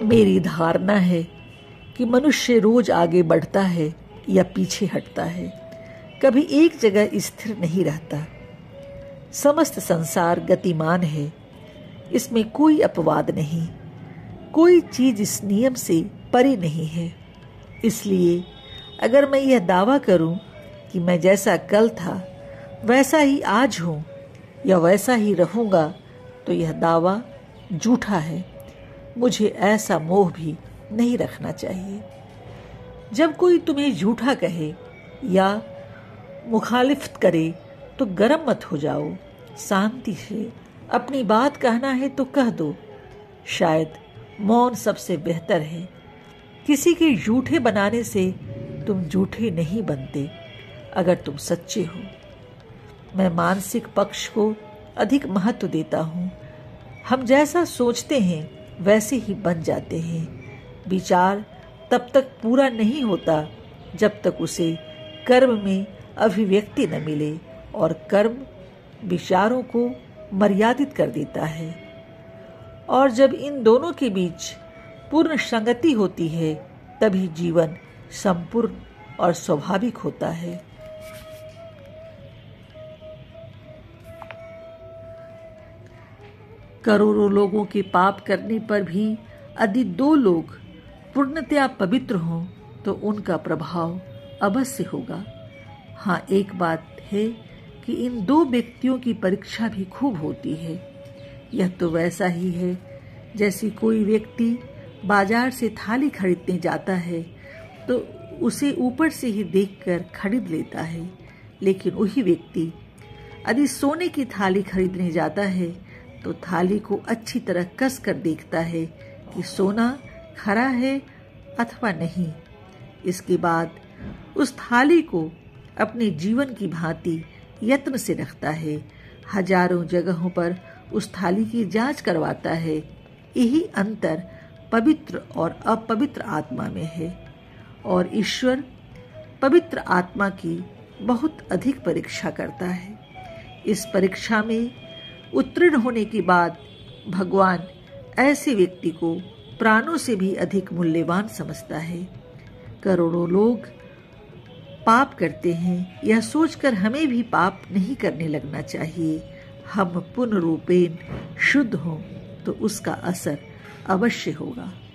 मेरी धारणा है कि मनुष्य रोज आगे बढ़ता है या पीछे हटता है, कभी एक जगह स्थिर नहीं रहता। समस्त संसार गतिमान है, इसमें कोई अपवाद नहीं। कोई चीज इस नियम से परे नहीं है। इसलिए अगर मैं यह दावा करूं कि मैं जैसा कल था वैसा ही आज हूं या वैसा ही रहूंगा, तो यह दावा झूठा है। मुझे ऐसा मोह भी नहीं रखना चाहिए। जब कोई तुम्हें झूठा कहे या मुखालिफत करे तो गर्म मत हो जाओ। शांति से अपनी बात कहना है तो कह दो। शायद मौन सबसे बेहतर है। किसी के झूठे बनाने से तुम झूठे नहीं बनते अगर तुम सच्चे हो। मैं मानसिक पक्ष को अधिक महत्व देता हूँ। हम जैसा सोचते हैं वैसे ही बन जाते हैं। विचार तब तक पूरा नहीं होता जब तक उसे कर्म में अभिव्यक्ति न मिले, और कर्म विचारों को मर्यादित कर देता है। और जब इन दोनों के बीच पूर्ण संगति होती है तभी जीवन संपूर्ण और स्वाभाविक होता है। करोड़ों लोगों के पाप करने पर भी यदि 2 लोग पूर्णतया पवित्र हों तो उनका प्रभाव अवश्य होगा। हाँ, एक बात है कि इन 2 व्यक्तियों की परीक्षा भी खूब होती है। यह तो वैसा ही है जैसे कोई व्यक्ति बाजार से थाली खरीदने जाता है तो उसे ऊपर से ही देखकर खरीद लेता है, लेकिन वही व्यक्ति यदि सोने की थाली खरीदने जाता है तो थाली को अच्छी तरह कस कर देखता है कि सोना खरा है अथवा नहीं। इसके बाद उस थाली को अपने जीवन की भांति यत्न से रखता है। हजारों जगहों पर उस थाली की जांच करवाता है। यही अंतर पवित्र और अपवित्र आत्मा में है, और ईश्वर पवित्र आत्मा की बहुत अधिक परीक्षा करता है। इस परीक्षा में उत्तीर्ण होने के बाद भगवान ऐसे व्यक्ति को प्राणों से भी अधिक मूल्यवान समझता है। करोड़ों लोग पाप करते हैं, यह सोचकर हमें भी पाप नहीं करने लगना चाहिए। हम पूर्ण रूपेण शुद्ध हों तो उसका असर अवश्य होगा।